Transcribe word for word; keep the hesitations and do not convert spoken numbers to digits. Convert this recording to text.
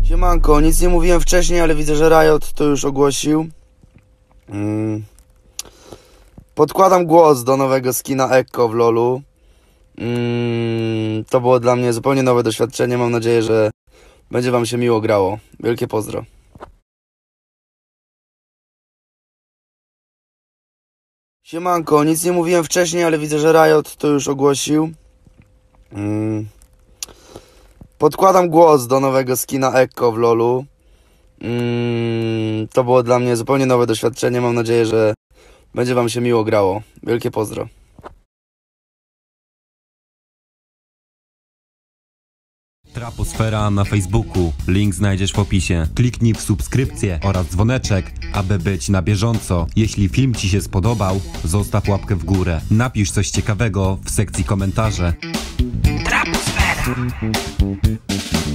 Siemanko, nic nie mówiłem wcześniej, ale widzę, że Riot to już ogłosił. Mm. Podkładam głos do nowego skina Ekko w lolu. Mm. To było dla mnie zupełnie nowe doświadczenie. Mam nadzieję, że będzie wam się miło grało. Wielkie pozdro. Siemanko, nic nie mówiłem wcześniej, ale widzę, że Riot to już ogłosił. Mm. Podkładam głos do nowego skina Ekko w lolu. Mm. To było dla mnie zupełnie nowe doświadczenie. Mam nadzieję, że będzie wam się miło grało. Wielkie pozdro. Traposfera na Facebooku. Link znajdziesz w opisie. Kliknij w subskrypcję oraz dzwoneczek, aby być na bieżąco. Jeśli film ci się spodobał, zostaw łapkę w górę. Napisz coś ciekawego w sekcji komentarze. Traposfera.